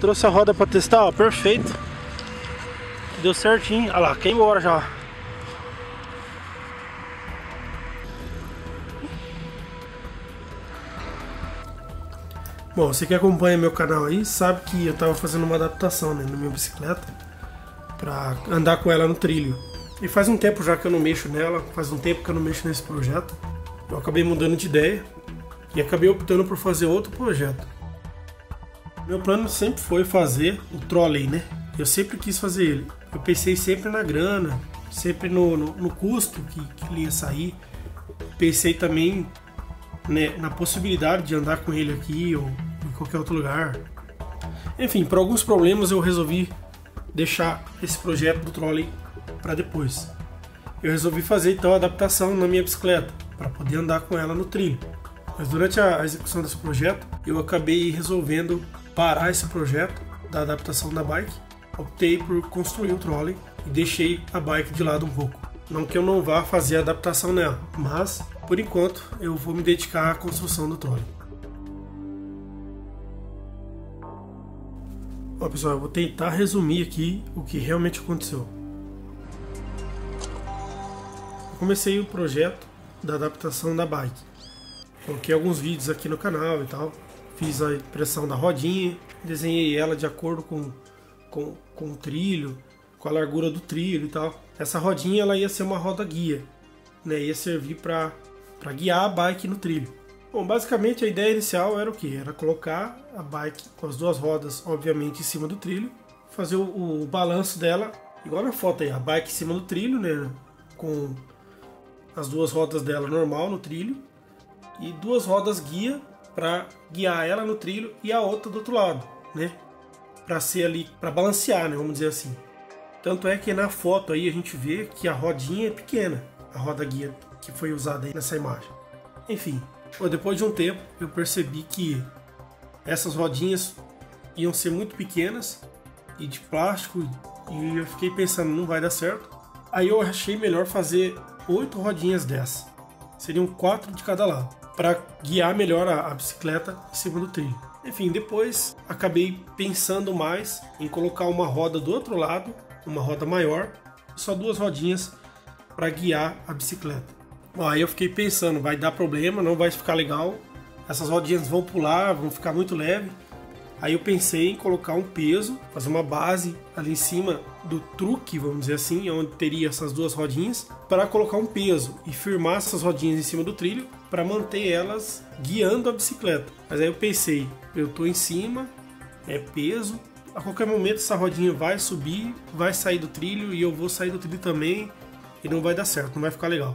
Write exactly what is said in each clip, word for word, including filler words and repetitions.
Trouxe a roda pra testar, ó, perfeito. Deu certinho. Olha lá, quer ir embora já. Bom, você que acompanha meu canal aí sabe que eu tava fazendo uma adaptação, né, na minha bicicleta pra andar com ela no trilho. E faz um tempo já que eu não mexo nela, faz um tempo que eu não mexo nesse projeto. Eu acabei mudando de ideia e acabei optando por fazer outro projeto. Meu plano sempre foi fazer o trolley, né? Eu sempre quis fazer ele. Eu pensei sempre na grana, sempre no, no, no custo que, que ele ia sair. Pensei também, né, na possibilidade de andar com ele aqui ou em qualquer outro lugar. Enfim, por alguns problemas eu resolvi deixar esse projeto do trolley para depois. Eu resolvi fazer então a adaptação na minha bicicleta para poder andar com ela no trilho. Mas durante a execução desse projeto eu acabei resolvendo parar esse projeto da adaptação da bike. Optei por construir o trolley e deixei a bike de lado um pouco. Não que eu não vá fazer a adaptação nela, mas por enquanto eu vou me dedicar à construção do trolley. Ó, pessoal, eu vou tentar resumir aqui o que realmente aconteceu. Eu comecei o projeto da adaptação da bike. Coloquei alguns vídeos aqui no canal e tal. Fiz a impressão da rodinha, desenhei ela de acordo com, com, com o trilho, com a largura do trilho e tal. Essa rodinha ela ia ser uma roda guia, né? Ia servir para para guiar a bike no trilho. Bom, basicamente a ideia inicial era o que? Era colocar a bike com as duas rodas, obviamente, em cima do trilho, fazer o, o balanço dela, igual na foto aí, a bike em cima do trilho, né? Com as duas rodas dela normal no trilho e duas rodas guia para guiar ela no trilho e a outra do outro lado, né? Para ser ali, para balancear, né? Vamos dizer assim. Tanto é que na foto aí a gente vê que a rodinha é pequena, a roda guia que foi usada aí nessa imagem. Enfim, depois de um tempo eu percebi que essas rodinhas iam ser muito pequenas e de plástico e eu fiquei pensando, não vai dar certo. Aí eu achei melhor fazer oito rodinhas dessas. Seriam quatro de cada lado, para guiar melhor a, a bicicleta em cima do trilho. Enfim, depois acabei pensando mais em colocar uma roda do outro lado, uma roda maior, só duas rodinhas para guiar a bicicleta. Bom, aí eu fiquei pensando, vai dar problema, não vai ficar legal, essas rodinhas vão pular, vão ficar muito leve. Aí eu pensei em colocar um peso, fazer uma base ali em cima do truque, vamos dizer assim, onde teria essas duas rodinhas, para colocar um peso e firmar essas rodinhas em cima do trilho para manter elas guiando a bicicleta. Mas aí eu pensei, eu tô em cima, é peso, a qualquer momento essa rodinha vai subir, vai sair do trilho e eu vou sair do trilho também e não vai dar certo, não vai ficar legal.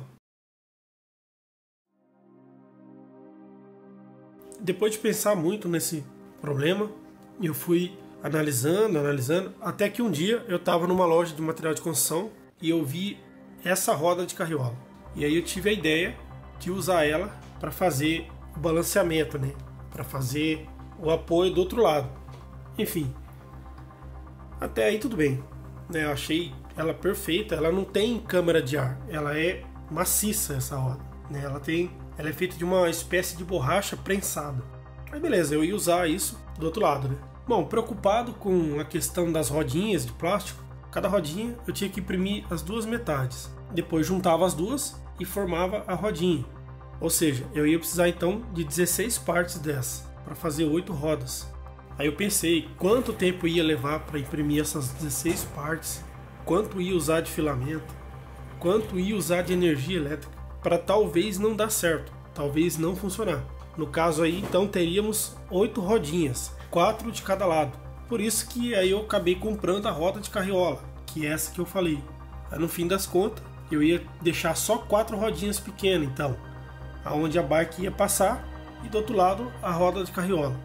Depois de pensar muito nesse problema, eu fui analisando, analisando, até que um dia eu estava numa loja de material de construção e eu vi essa roda de carriola. E aí eu tive a ideia de usar ela para fazer o balanceamento, né? Para fazer o apoio do outro lado. Enfim, até aí tudo bem, né? Eu achei ela perfeita, ela não tem câmara de ar, ela é maciça essa roda, né? Ela tem, ela é feita de uma espécie de borracha prensada. Aí beleza, eu ia usar isso do outro lado, né? Bom, preocupado com a questão das rodinhas de plástico, cada rodinha eu tinha que imprimir as duas metades. Depois juntava as duas e formava a rodinha. Ou seja, eu ia precisar então de dezesseis partes dessa para fazer oito rodas. Aí eu pensei quanto tempo ia levar para imprimir essas dezesseis partes, quanto ia usar de filamento, quanto ia usar de energia elétrica para talvez não dar certo, talvez não funcionar. No caso aí, então, teríamos oito rodinhas, quatro de cada lado. Por isso que aí eu acabei comprando a roda de carriola, que é essa que eu falei. Aí, no fim das contas, eu ia deixar só quatro rodinhas pequenas, então, aonde a bike ia passar, e do outro lado, a roda de carriola.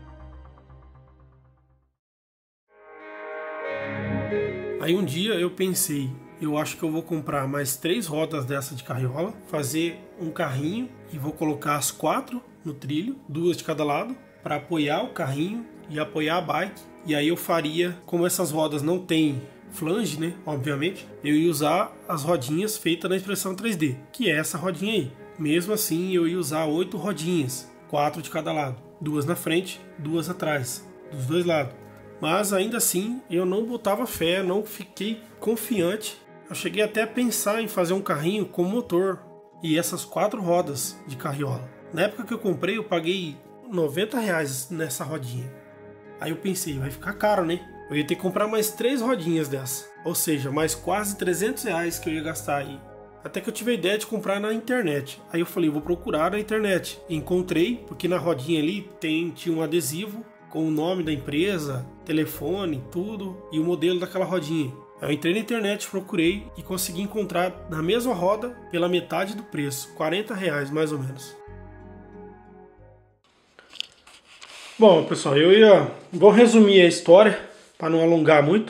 Aí um dia eu pensei, eu acho que eu vou comprar mais três rodas dessa de carriola, fazer um carrinho e vou colocar as quatro no trilho, duas de cada lado, para apoiar o carrinho e apoiar a bike. E aí eu faria, como essas rodas não tem flange, né, obviamente, eu ia usar as rodinhas feitas na impressão três D, que é essa rodinha aí. Mesmo assim, eu ia usar oito rodinhas, quatro de cada lado, duas na frente, duas atrás, dos dois lados. Mas ainda assim eu não botava fé, não fiquei confiante. Eu cheguei até a pensar em fazer um carrinho com motor e essas quatro rodas de carriola. Na época que eu comprei eu paguei noventa reais nessa rodinha. Aí eu pensei, vai ficar caro, né? Eu ia ter que comprar mais três rodinhas dessa. Ou seja, mais quase trezentos reais que eu ia gastar aí. Até que eu tive a ideia de comprar na internet. Aí eu falei, vou procurar na internet. Encontrei, porque na rodinha ali tem, tinha um adesivo com o nome da empresa, telefone, tudo, e o modelo daquela rodinha. Eu entrei na internet, procurei e consegui encontrar na mesma roda pela metade do preço, quarenta reais mais ou menos. Bom, pessoal, eu ia... vou resumir a história para não alongar muito.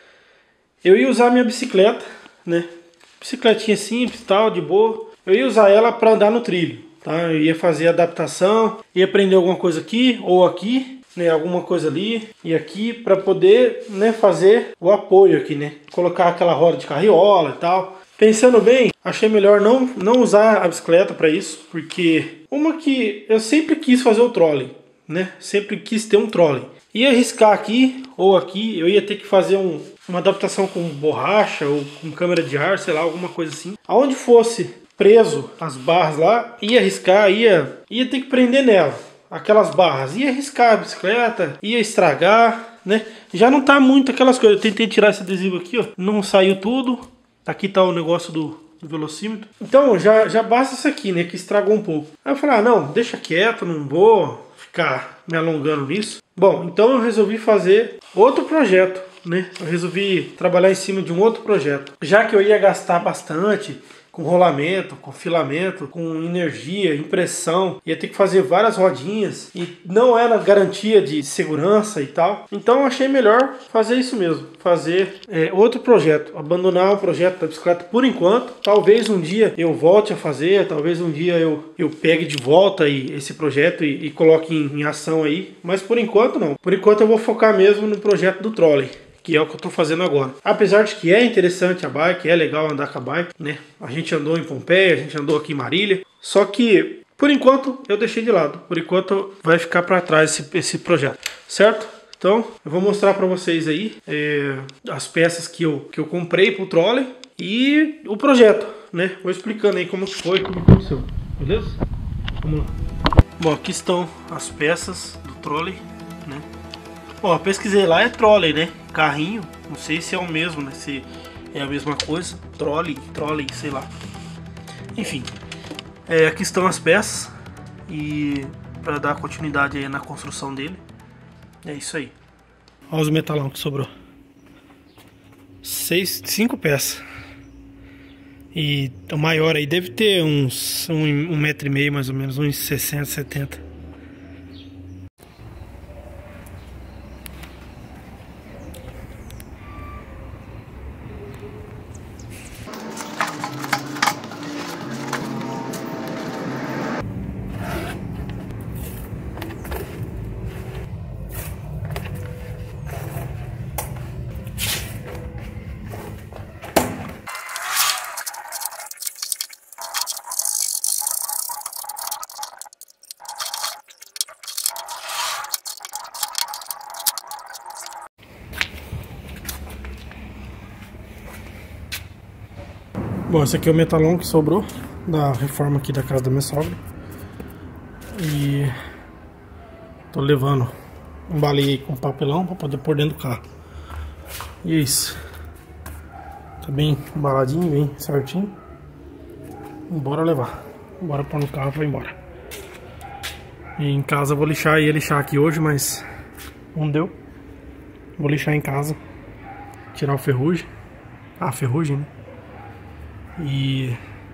Eu ia usar minha bicicleta, né? Bicicletinha simples, tal, de boa. Eu ia usar ela para andar no trilho, tá? Eu ia fazer adaptação, ia aprender alguma coisa aqui ou aqui, né? Alguma coisa ali e aqui para poder, né, fazer o apoio aqui, né? Colocar aquela roda de carriola e tal. Pensando bem, achei melhor não, não usar a bicicleta para isso, porque uma que eu sempre quis fazer o trolley, né? Sempre quis ter um trolley. Ia arriscar aqui ou aqui, eu ia ter que fazer um, uma adaptação com borracha ou com câmera de ar, sei lá, alguma coisa assim. Aonde fosse preso as barras lá, ia arriscar, ia, ia ter que prender nela, aquelas barras. Ia arriscar a bicicleta, ia estragar, né? Já não tá muito aquelas coisas. Eu tentei tirar esse adesivo aqui, ó, não saiu tudo. Aqui tá o negócio do, do velocímetro. Então já, já basta isso aqui, né, que estragou um pouco. Aí eu falei, ah não, deixa quieto, não vou ficar me alongando nisso. Bom, então eu resolvi fazer outro projeto, né? Eu resolvi trabalhar em cima de um outro projeto. Já que eu ia gastar bastante com rolamento, com filamento, com energia, impressão, ia ter que fazer várias rodinhas e não era garantia de segurança e tal. Então eu achei melhor fazer isso mesmo, fazer é, outro projeto, abandonar o projeto da bicicleta por enquanto. Talvez um dia eu volte a fazer, talvez um dia eu, eu pegue de volta e, esse projeto e, e coloque em, em ação aí, mas por enquanto não. Por enquanto eu vou focar mesmo no projeto do trolley, que é o que eu estou fazendo agora. Apesar de que é interessante a bike, é legal andar com a bike, né? A gente andou em Pompeia, a gente andou aqui em Marília, só que por enquanto eu deixei de lado. Por enquanto vai ficar para trás esse, esse projeto, certo? Então eu vou mostrar para vocês aí é, as peças que eu, que eu comprei para o trolley e o projeto, né? Vou explicando aí como que foi, como aconteceu, beleza? Vamos lá. Bom, aqui estão as peças do trolley, né? Bom, eu pesquisei lá, é trolley, né? Carrinho, não sei se é o mesmo, né? Se é a mesma coisa. Trolley, trolley, sei lá. Enfim, é, aqui estão as peças. E para dar continuidade aí na construção dele. É isso aí. Olha os metalão que sobrou. Seis, cinco peças. E o maior aí deve ter uns um, um metro e meio mais ou menos, uns sessenta, setenta. Bom, esse aqui é o metalão que sobrou da reforma aqui da casa da minha sogra. E tô levando um balai com papelão para poder pôr dentro do carro. E é isso. Tá bem embaladinho, bem certinho. Bora levar. Bora pôr no carro e vai embora. E em casa eu vou lixar, ia lixar aqui hoje, mas não deu. Vou lixar em casa. Tirar o ferrugem. Ah, a ferrugem, né? E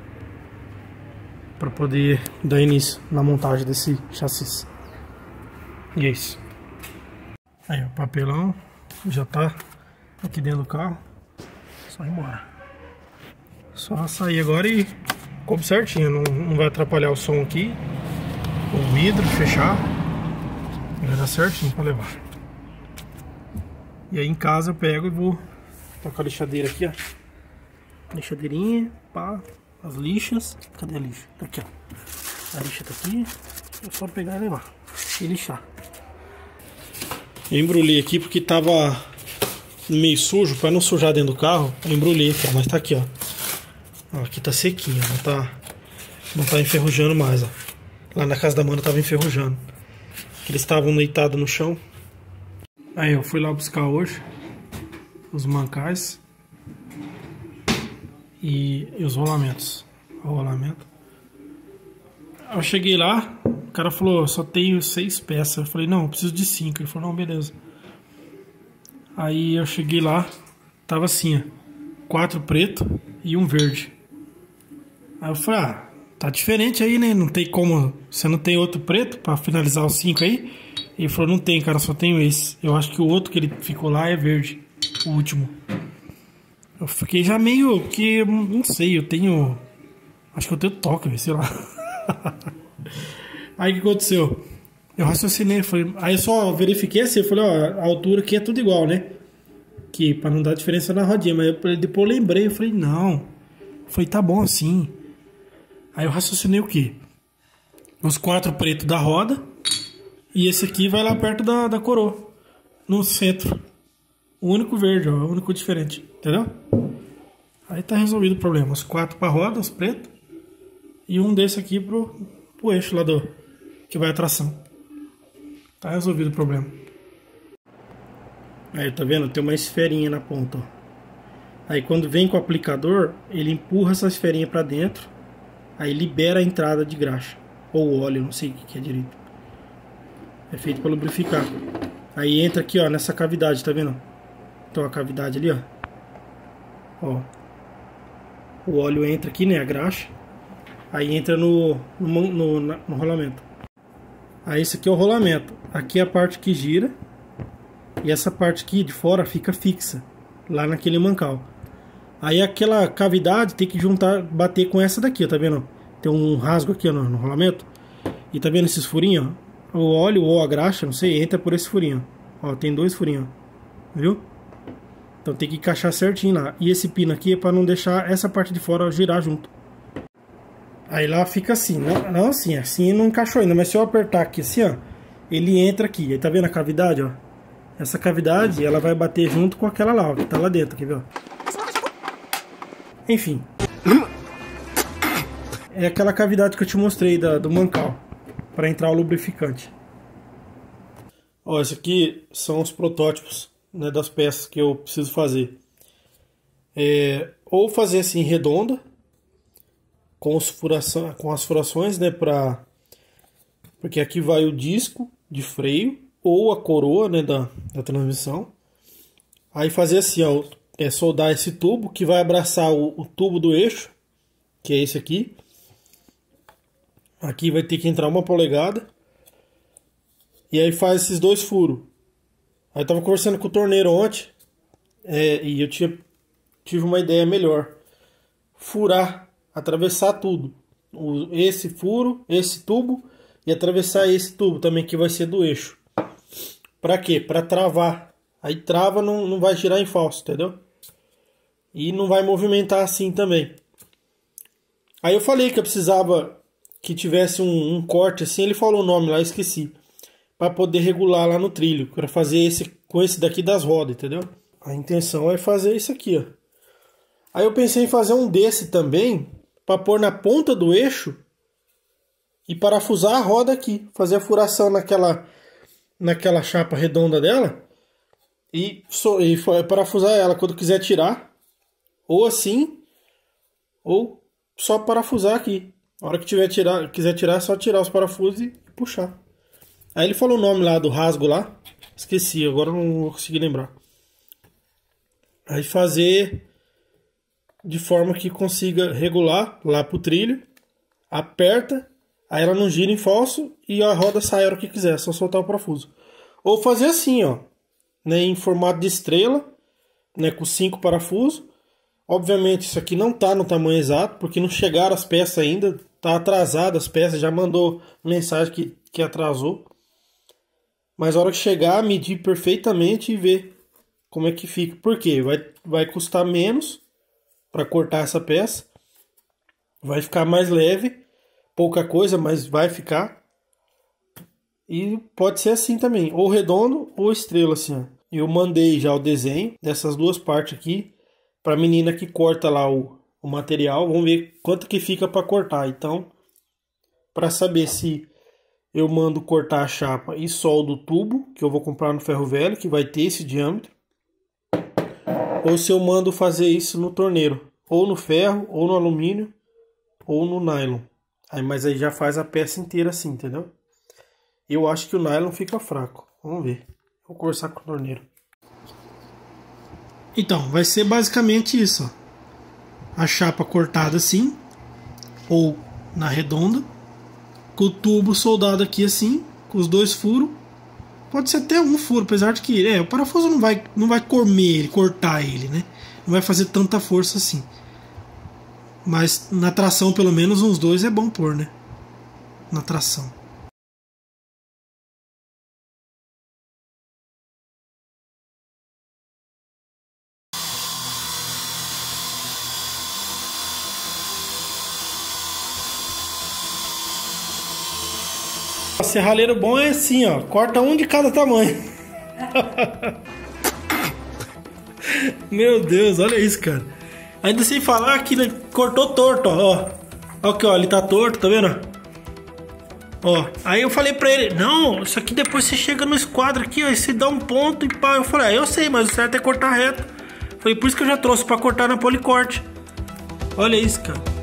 para poder dar início na montagem desse chassi. E é isso. Aí o papelão já tá aqui dentro do carro. Só ir embora. Só sair agora e coube certinho. Não, não vai atrapalhar o som aqui. O vidro fechar. Vai dar certinho para levar. E aí em casa eu pego e vou tocar a lixadeira aqui, ó. Lixadeirinha, pá, as lixas. Cadê a lixa? Tá aqui, ó. A lixa tá aqui. É só pegar e levar. E lixar. Eu embrulhei aqui porque tava meio sujo, para não sujar dentro do carro. Eu embrulhei aqui, ó, mas tá aqui, ó. Ó, aqui tá sequinho, não tá, não tá enferrujando mais, ó. Lá na casa da Amanda tava enferrujando. Eles estavam deitados no chão. Aí eu fui lá buscar hoje os mancais e, e os rolamentos. O rolamento. Eu cheguei lá, o cara falou, só tenho seis peças. Eu falei, não, eu preciso de cinco. Ele falou, não, beleza. Aí eu cheguei lá, tava assim, ó, quatro preto e um verde. Aí eu falei, ah, tá diferente aí, né? Não tem como, você não tem outro preto pra finalizar os cinco aí? Ele falou, não tem, cara, só tenho esse. Eu acho que o outro que ele ficou lá é verde, o último. Eu fiquei já meio que, não sei, eu tenho, acho que eu tenho toque, sei lá. Aí o que aconteceu? Eu raciocinei, falei, aí eu só verifiquei assim, eu falei, ó, a altura aqui é tudo igual, né? Que pra não dar diferença na rodinha, mas eu, depois eu lembrei, eu falei, não. Eu falei, tá bom assim. Aí eu raciocinei o quê? Os quatro pretos da roda e esse aqui vai lá perto da, da coroa, no centro. O único verde, ó, o único diferente, entendeu? Aí tá resolvido o problema, os quatro pra roda, os pretos. E um desse aqui pro, pro eixo lá do... que vai a tração. Tá resolvido o problema. Aí, tá vendo? Tem uma esferinha na ponta, ó. Aí quando vem com o aplicador, ele empurra essa esferinha pra dentro. Aí libera a entrada de graxa. Ou óleo, não sei o que é direito. É feito pra lubrificar. Aí entra aqui, ó, nessa cavidade, tá vendo? Então a cavidade ali, ó. Ó. O óleo entra aqui, né? A graxa. Aí entra no, no, no, no rolamento. Aí esse aqui é o rolamento. Aqui é a parte que gira. E essa parte aqui de fora fica fixa. Lá naquele mancal. Aí aquela cavidade tem que juntar, bater com essa daqui, ó, tá vendo? Tem um rasgo aqui, ó, no, no rolamento. E tá vendo esses furinhos, ó? O óleo ou a graxa, não sei, entra por esse furinho. Ó, tem dois furinhos, ó. Viu? Então tem que encaixar certinho lá. E esse pino aqui é pra não deixar essa parte de fora girar junto. Aí lá fica assim, não, não assim, assim não encaixou ainda, mas se eu apertar aqui assim, ó, ele entra aqui, aí tá vendo a cavidade, ó? Essa cavidade, ela vai bater junto com aquela lá, ó, que tá lá dentro, quer ver, ó? Enfim. É aquela cavidade que eu te mostrei da, do mancal, para entrar o lubrificante. Ó, esse aqui são os protótipos, né, das peças que eu preciso fazer. É, ou fazer assim, redonda, com, os furação, com as furações, né, pra, porque aqui vai o disco de freio ou a coroa, né, da, da transmissão. Aí fazer assim, ó, é soldar esse tubo que vai abraçar o, o tubo do eixo, que é esse aqui. Aqui vai ter que entrar uma polegada. E aí faz esses dois furos. Aí eu tava conversando com o torneiro ontem, é, e eu tinha, tive uma ideia melhor. Furar, atravessar tudo. O, esse furo, esse tubo e atravessar esse tubo também que vai ser do eixo. Pra quê? Pra travar. Aí trava, não, não vai girar em falso, entendeu? E não vai movimentar assim também. Aí eu falei que eu precisava que tivesse um, um corte assim. Ele falou o nome lá, eu esqueci. Pra poder regular lá no trilho. Pra fazer esse com esse daqui das rodas, entendeu? A intenção é fazer isso aqui, ó. Aí eu pensei em fazer um desse também, pra pôr na ponta do eixo e parafusar a roda aqui. Fazer a furação naquela, naquela chapa redonda dela e, so, e parafusar ela quando quiser tirar. Ou assim, ou só parafusar aqui. Na hora que tiver tirar, quiser tirar, é só tirar os parafusos e puxar. Aí ele falou o nome lá do rasgo lá. Esqueci, agora não vou conseguir lembrar. Aí fazer de forma que consiga regular lá pro trilho. Aperta, aí ela não gira em falso e a roda sai a hora que quiser, é só soltar o parafuso. Ou fazer assim, ó, né, em formato de estrela, né, com cinco parafusos. Obviamente isso aqui não tá no tamanho exato, porque não chegaram as peças ainda. Tá atrasado as peças, já mandou mensagem que, que atrasou. Mas a hora que chegar, medir perfeitamente e ver como é que fica. Por quê? Vai, vai custar menos para cortar essa peça. Vai ficar mais leve. Pouca coisa, mas vai ficar. E pode ser assim também, ou redondo ou estrela assim, ó. Eu mandei já o desenho dessas duas partes aqui para a menina que corta lá o, o material. Vamos ver quanto que fica para cortar. Então, para saber se eu mando cortar a chapa e soldo o tubo, que eu vou comprar no ferro velho, que vai ter esse diâmetro, ou se eu mando fazer isso no torneiro, ou no ferro, ou no alumínio, ou no nylon. Aí, mas aí já faz a peça inteira assim, entendeu? Eu acho que o nylon fica fraco. Vamos ver. Vou conversar com o torneiro. Então, vai ser basicamente isso, ó. A chapa cortada assim, ou na redonda, com o tubo soldado aqui assim, com os dois furos. Pode ser até um furo, apesar de que é, o parafuso não vai, não vai comer ele, cortar ele, né? Não vai fazer tanta força assim. Mas na tração, pelo menos uns dois é bom pôr, né? Na tração. Serralheiro bom é assim, ó. Corta um de cada tamanho. Meu Deus, olha isso, cara. Ainda sem falar que ele cortou torto, ó. Ó aqui, ó. Ele tá torto, tá vendo? Ó. Aí eu falei pra ele, não, isso aqui depois você chega no esquadro aqui, ó. E você dá um ponto e pá. Eu falei, ah, eu sei, mas o certo é cortar reto. Falei, por isso que eu já trouxe pra cortar na policorte. Olha isso, cara.